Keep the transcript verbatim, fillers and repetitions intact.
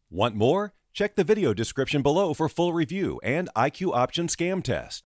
Want more? Check the video description below for full review and I Q Option scam test.